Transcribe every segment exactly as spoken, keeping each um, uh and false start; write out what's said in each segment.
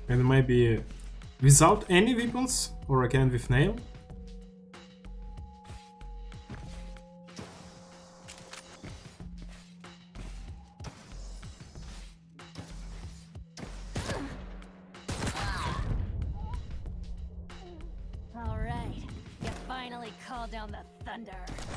And maybe without any weapons, or again with nail. All right, you finally called down the thunder.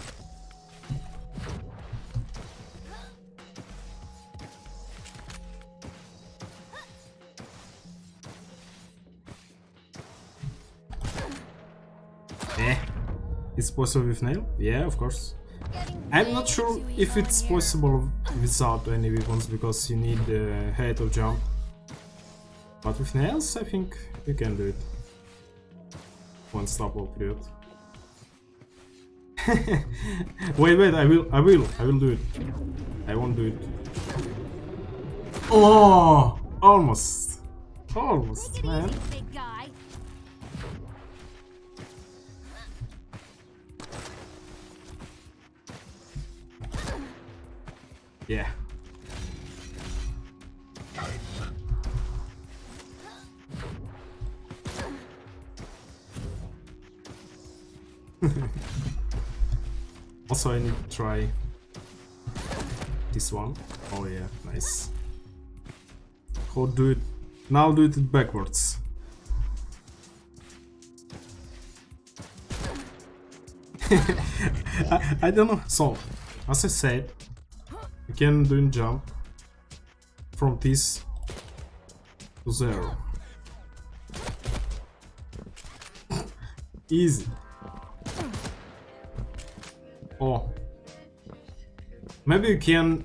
Eh, it's possible with nail? Yeah, of course. I'm not sure if it's possible without any weapons, because you need the height of jump. But with nails, I think you can do it. One stopable period. Wait, wait, I will, I will, I will do it. I won't do it. Oh, almost, almost, man. Big guy. Yeah. Also, I need to try this one. Oh yeah, nice. How do it? Now do it backwards. I, I don't know. So, as I said, you can do a jump from this to zero. Easy. Oh. Maybe you can...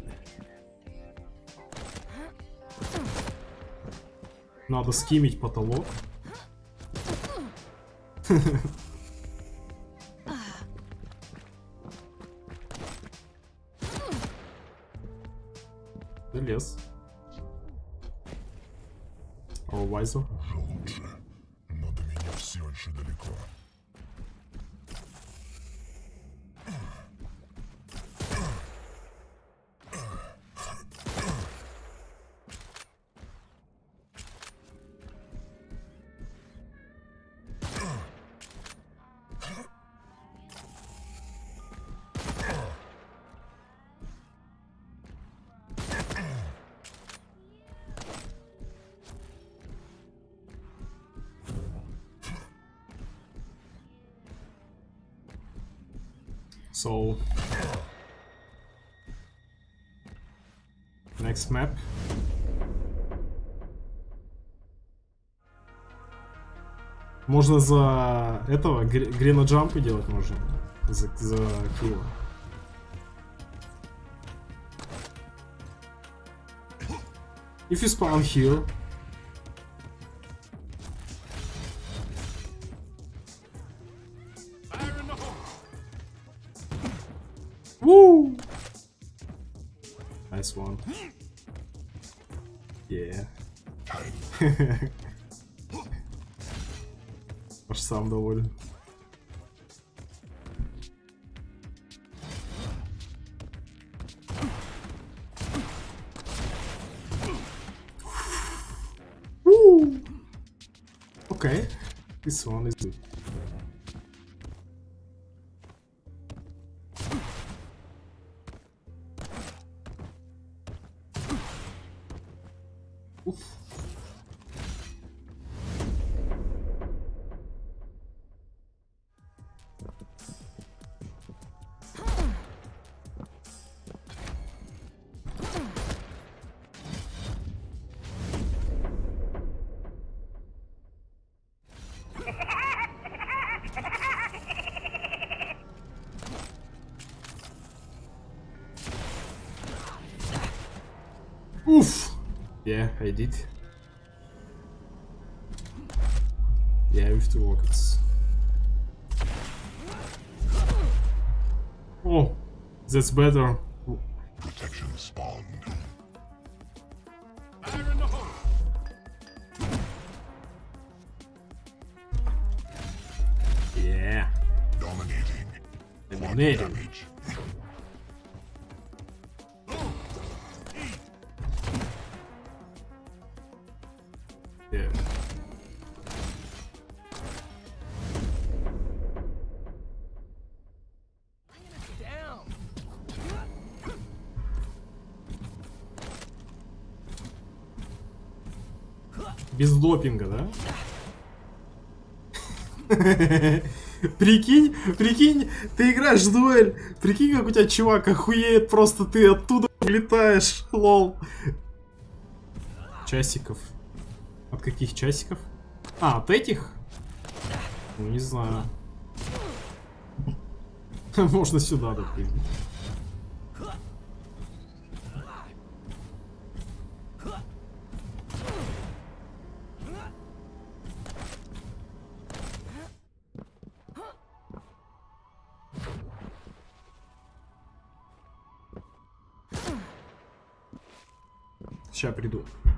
Надо скимить потолок. Залез. О, Вайзо. Уже лучше, но до меня все еще далеко. So, next map. Можно за этого грина джампы делать можно. За, за килла. If you spawn here. Woo! Nice one. Yeah. Аж сам доволен. Woo! Okay, this one is good. Oof! Yeah, I did. Yeah, with two rockets. Oh, that's better. Protection spawned. Yeah. Dominating. Dominating. Damage. Yeah. Без допинга, да? Прикинь, прикинь, ты играешь в дуэль. Прикинь, как у тебя чувак охуеет, просто ты оттуда влетаешь. Лол. Часиков. От каких часиков? А, от этих? Ну, не знаю. Можно сюда допрыгнуть. Сейчас приду.